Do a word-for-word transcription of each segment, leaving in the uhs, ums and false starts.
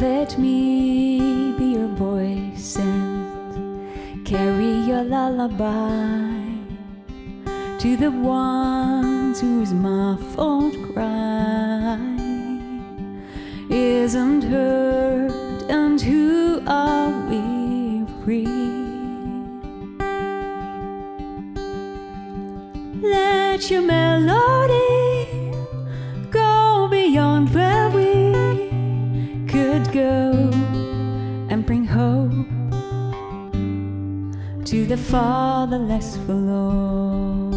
let me be your voice and carry your lullaby to the ones whose muffled cry isn't heard and who are weary. Let your melody go beyond where we could go and bring hope to the fatherless forlorn.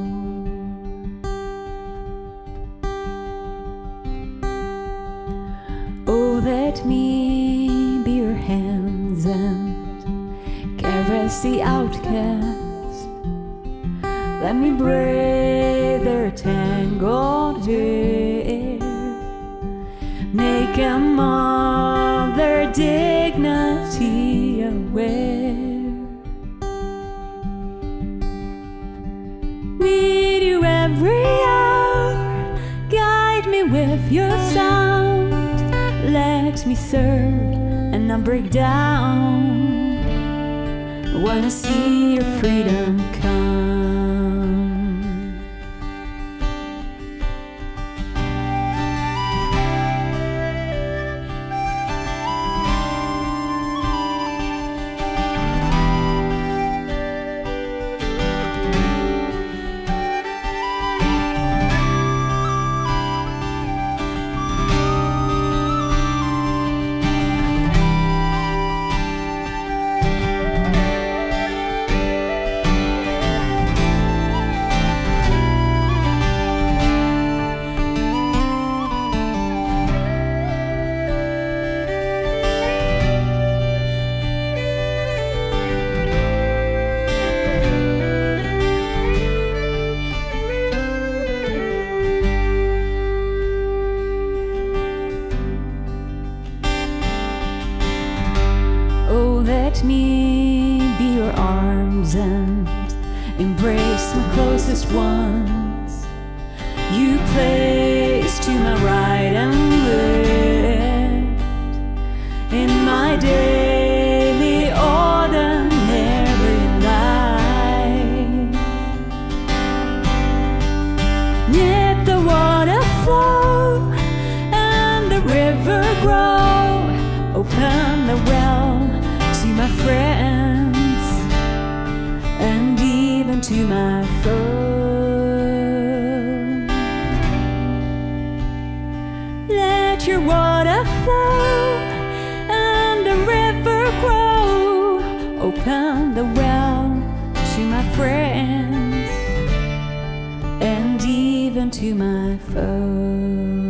Oh, let me be your hands and caress the outcast. Let me braid their tangled hair, make them of their dignity aware. Need you every hour, guide me with your sound. Let me serve and not break down. Wanna see your freedom come. Let me be your arms and embrace my closest ones. You place to my right and left in my daily ordinary life. Let the water flow and the river grow. Open the well to my friends and even to my foes. Let your water flow and the river grow. Open the well to my friends and even to my foes.